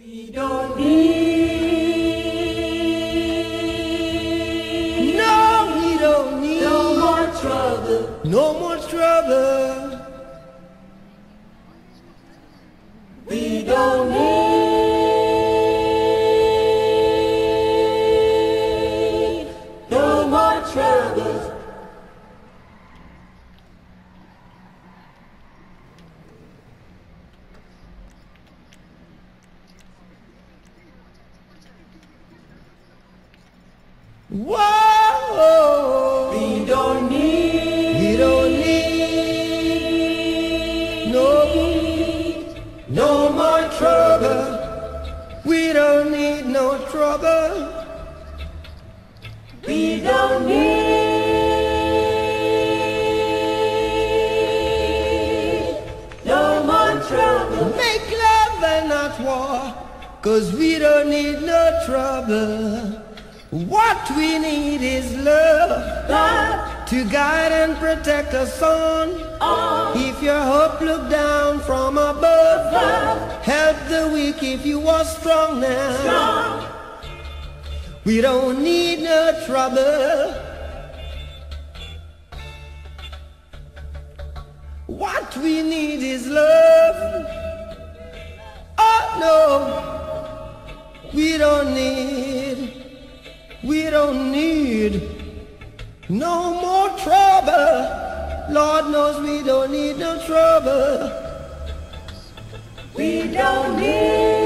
We don't need, no, we don't need no more trouble, no more trouble. We don't need no more trouble. Whoa! We don't need no more trouble. We don't need no trouble. We don't need no more trouble. Make love and not war, 'cause we don't need no trouble. What we need is love, to guide and protect us on. If your hope look down from above, help the weak if you are strong now. We don't need no trouble. What we need is love. Oh no, we don't need no more trouble. Lord knows we don't need no trouble. We don't need